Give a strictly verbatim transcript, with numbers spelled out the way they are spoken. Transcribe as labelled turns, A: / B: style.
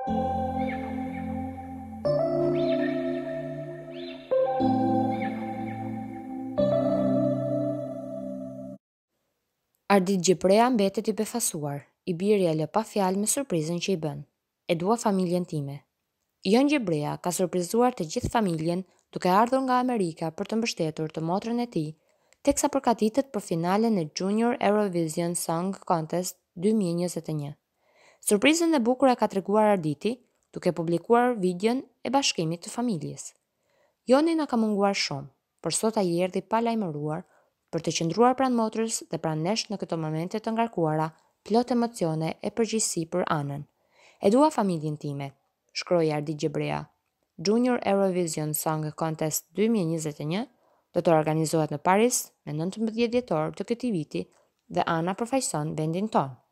A: Ardit Gjiprea mbetet i befasuar, i biri e lë pa fjalë me surprizën që i bën. E dua familjen time. Jon Gjibrea ka surprizuar të gjithë familjen duke ardhur nga Amerika për të mbështetur të motrën e tij, teksa përgatitet për finalen e Junior Eurovision Song Contest dy mijë e njëzet e një. Surprizën e bukur e ka treguar Arditi duke publikuar videon e bashkimit të familjes. Joni na ka munguar shumë, por sot ai erdhi pa lajmëruar për të qëndruar pranë motrës dhe pranë nesh në këto momente të ngarkuara, plot emocione e përgjegjësi për Anën. E dua familjen time, shkroi Ardit Gjebrea. Junior Eurovision Song Contest dy mijë e njëzet e një do të organizohet në Paris me nëntëmbëdhjetë dhjetor të këtij viti dhe Ana përfaqëson vendin tonë.